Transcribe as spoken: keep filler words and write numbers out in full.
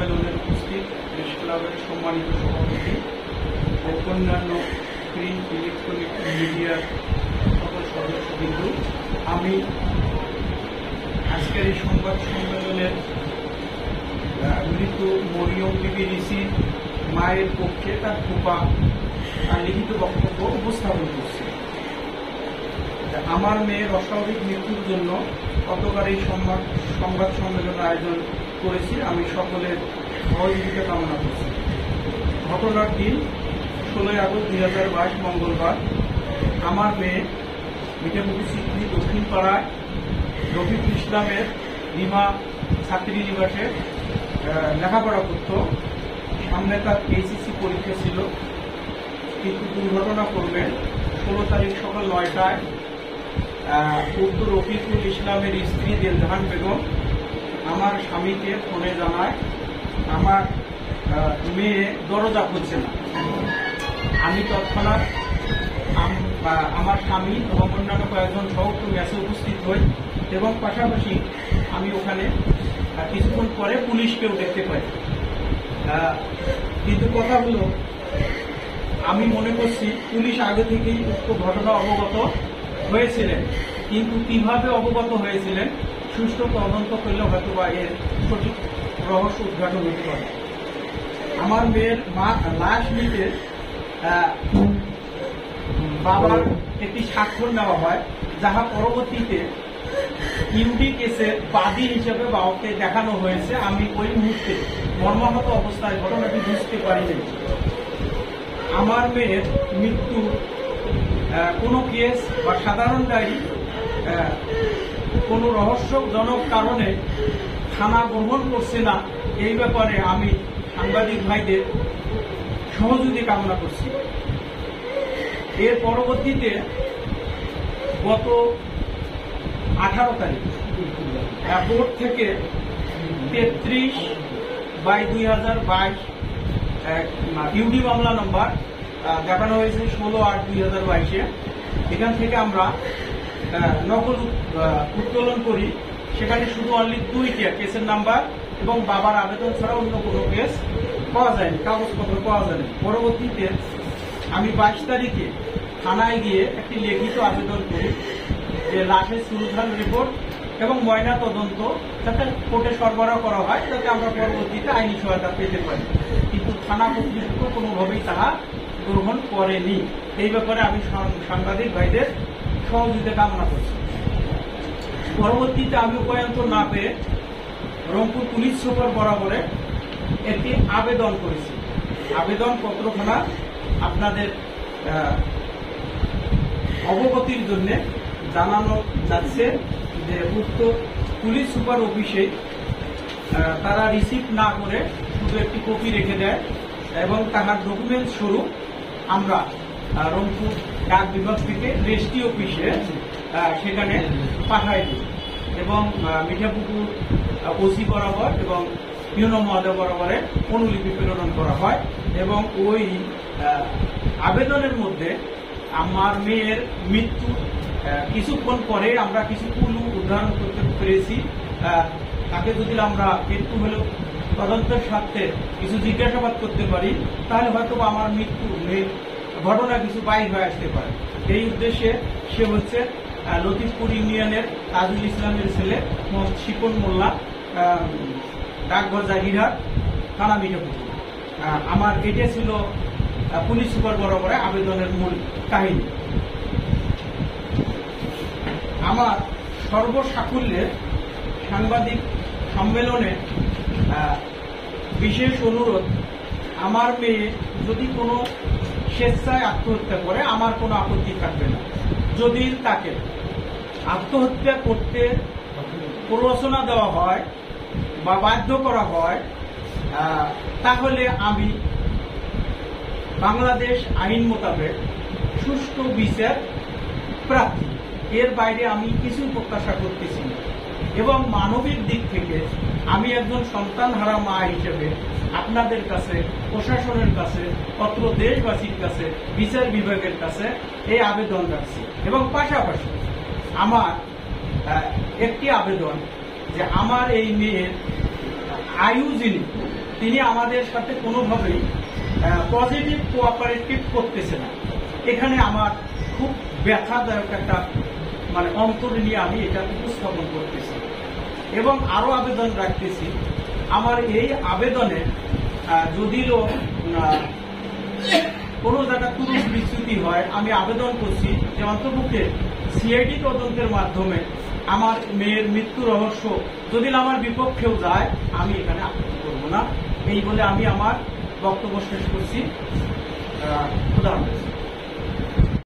সম্মেলনের উপস্থিত প্রেস ক্লাবের সম্মানিত সভাপতি ও অন্যান্য প্রিন্ট ইলেকট্রনিক মিডিয়ার সকল সদস্যবৃন্দ, আমি আজকের এই সংবাদ সম্মেলনের মৃত মরিয়ম বিবি রিসির মায়ের পক্ষে তার ফুপা তার লিখিত বক্তব্য উপস্থাপন করছে। আমার মেয়ের অস্বাভাবিক মৃত্যুর জন্য গতকাল এই সংবাদ সংবাদ সম্মেলন আয়োজন করেছি। আমি সকলের সহযোগিতা কামনা করছি। ঘটনার দিন ষোলোই আগস্ট দুই হাজার বাইশ মঙ্গলবার আমার মেয়ে মিঠাপুকুর সিদ্ধি দক্ষিণ পাড়ায় রফিকুল ইসলামের রিমা ছাত্রী নিবাসে লেখাপড়া করত। সামনে তার এইচএসসি পরীক্ষা ছিল, কিন্তু দুর্ঘটনা করবে ষোলো তারিখ সকাল নয়টায় উক্ত রফিকুল ইসলামের স্ত্রী দেলজাহান বেগম আমার স্বামীকে ফোনে জানায় আমার মেয়ে দরজা খুলছে না। আমি তৎক্ষণাৎ আমার স্বামী এবং অন্যান্য কয়েকজন সহকর্মী ম্যাচে উপস্থিত হই এবং পাশাপাশি আমি ওখানে কিছুক্ষণ পরে পুলিশকেও দেখতে পাই। কিন্তু কথা হলো, আমি মনে করছি পুলিশ আগে থেকেই উক্ত ঘটনা অবগত হয়েছিলেন, কিন্তু কিভাবে অবগত হয়েছিলেন সুষ্ঠু তদন্ত করলে হয়তো বা এর সঠিক রহস্য উদ্ঘাটন হতে পারে। আমার মেয়ের মা লাশ নিতে বাবার একটি স্বাক্ষর নেওয়া হয়, যাহা পরবর্তীতে ইউডি কেসের বাদী হিসেবে বাবাকে দেখানো হয়েছে। আমি ওই মুহূর্তে মর্মাহত অবস্থায় ঘটনাটি বুঝতে পারিনি। আমার মেয়ের মৃত্যু কোনো কেস বা সাধারণ ডায়েরি কোনো রহস্যজনক কারণে থানা গ্রহণ করছে না, এই ব্যাপারে আমি সাংবাদিক ভাইদের সহযোগিতা কামনা করছি। এর পরবর্তীতে গত আঠারো তারিখ বোর্ড থেকে তেত্রিশ বাই দুই হাজার বাইশ ইউডি মামলা নম্বর দেখানো হয়েছে ষোলো আট দুই হাজার বাইশে। এখান থেকে আমরা নকল উত্তোলন করি। সেখানে শুধু অনলি দুইটা কেসের নাম্বার এবং বাবার আবেদন ছাড়া অন্য কোনো কেস পাওয়া যায়নি, কাগজপত্র পাওয়া যায়নি। পরবর্তীতে আমি বাইশ তারিখে থানায় গিয়ে একটি লিখিত আবেদন করি যে লাশের সুরুধান রিপোর্ট এবং ময়না তদন্ত যাতে কোর্টে সরবরাহ করা হয়, যাতে আমরা পরবর্তীতে আইনি সহায়তা পেতে পারি। কিন্তু থানা কর্তৃপক্ষ কোনোভাবেই তাহা গ্রহণ করেনি। এই ব্যাপারে আমি সাংবাদিক ভাইদের সহযোগিতা কামনা করছি। পরবর্তীতে আমি উপায়ন্তর না পেয়ে রংপুর পুলিশ সুপার বরাবরে একটি আবেদন করেছি। আবেদন পত্রখানা আপনাদের অবগতির জন্য জানানো যাচ্ছে যে উক্ত পুলিশ সুপার অফিসে তারা রিসিভ না করে শুধু একটি কপি রেখে দেয় এবং তাহার ডকুমেন্টস স্বরূপ আমরা রংপুর ডাক বিভাগ থেকে রেজিস্ট্রি অফিসে সেখানে পাঠাই দিই এবং মিঠাপুকুর ওসি বরাবর এবং ইউনো মহোদয় বরাবরে অনুলিপি প্রেরণ করা হয়। এবং ওই আবেদনের মধ্যে আমার মেয়ের মৃত্যু কিছুক্ষণ পরে আমরা কিছু কুলু উদ্ধার করতে পেরেছি। তাকে যদি আমরা একটু হলেও তদন্তের স্বার্থে কিছু জিজ্ঞাসাবাদ করতে পারি, তাহলে হয়তো আমার মৃত্যু ঘটনা কিছু বাইর হয়ে আসতে পারে। এই উদ্দেশ্যে সে হচ্ছে লতিফপুর ইউনিয়নের তাজুল ইসলামের ছেলে মোহাম্মদ শিপন মোল্লা, ডাকঘর জাহিরহাট, থানা মিঠাপুকুর। আমার এটা ছিল পুলিশ সুপার বরাবরে আবেদনের মূল কাহিনী। আমার সর্বসাকুল্যে সাংবাদিক সম্মেলনে বিশেষ অনুরোধ, আমার মেয়ে যদি কোনো স্বেচ্ছায় আত্মহত্যা করে আমার কোনো আপত্তি থাকবে না। যদি তাকে আত্মহত্যা করতে প্ররোচনা দেওয়া হয় বা বাধ্য করা হয়, তাহলে আমি বাংলাদেশ আইন মোতাবেক সুষ্ঠু বিচার প্রার্থী। এর বাইরে আমি কিছু প্রত্যাশা করতেছি না। এবং মানবিক দিক থেকে আমি একজন সন্তানহারা মা হিসেবে আপনাদের কাছে, প্রশাসনের কাছে, অত্র দেশবাসীর কাছে, বিচার বিভাগের কাছে এই আবেদন রাখছি। এবং পাশাপাশি আমার একটি আবেদন যে আমার এই মেয়ের আয়ু যিনি, তিনি আমাদের সাথে কোনোভাবেই পজিটিভ কোঅপারেটিভ করতেছে না। এখানে আমার খুব ব্যথাদায়ক একটা মানে অন্তর নিয়ে আমি এটা উপস্থাপন করতেছি এবং আরো আবেদন রাখতেছি। আমার এই আবেদনে যদিও কোনো জায়গা ত্রুটি বিচ্যুতি হয়, আমি আবেদন করছি যে অন্তর্ভুক্তে সিআইডি তদন্তের মাধ্যমে আমার মেয়ের মৃত্যু রহস্য যদি আমার বিপক্ষেও যায়, আমি এখানে আপত্তি করব না। এই বলে আমি আমার বক্তব্য শেষ করছি। খুদা হাফেজ।